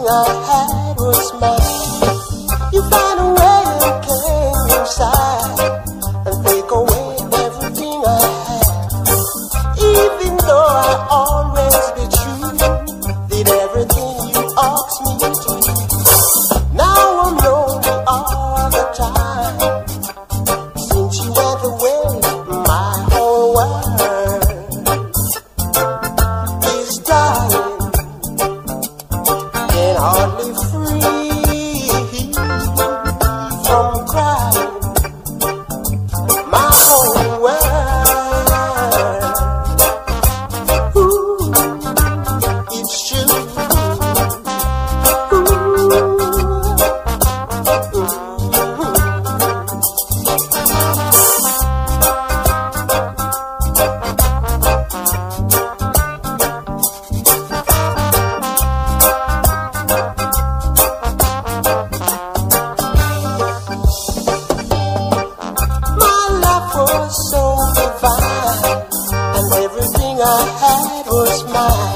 I had was mine. You found a way to came inside and take away everything I had. Even though I always be true, did everything you asked me to do. Now I'm lonely all the time. Since you went away, my whole world is dying. Can hardly free from crying. My whole world, ooh, it's true. Was so divine, and everything I had was mine.